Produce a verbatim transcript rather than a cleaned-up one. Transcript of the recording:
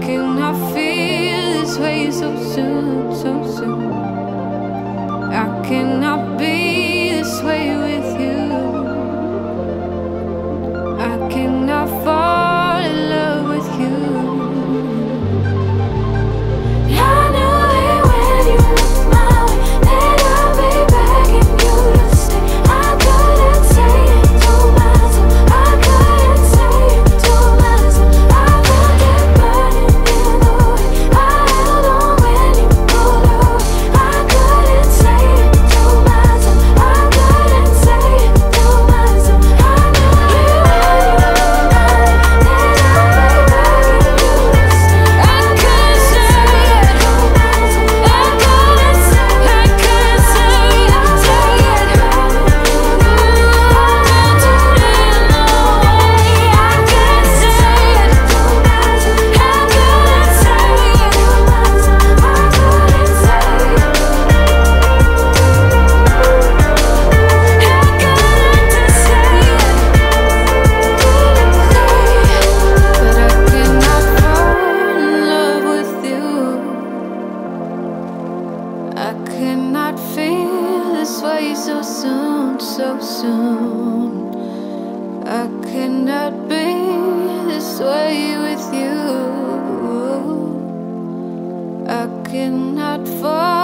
cannot feel this way so soon, so soon. I cannot be this way with you. I cannot fall in love with you. I knew it when you looked my way, that I'll be begging you to stay. I couldn't say it to myself, I couldn't say it to myself. I felt it burning in the way I held on when you pulled away. I couldn't say it to myself, I couldn't say it to myself. I knew it when you looked my way, that I'll be begging you to stay. I couldn't say it to myself, I couldn't say it, I couldn't say it, say it. I felt it in the way I couldn't say it to myself, I couldn't say it to myself, I couldn't say it. But I cannot fall in love with you. I cannot feel this way so soon, so soon. I cannot be this way with you. I cannot fall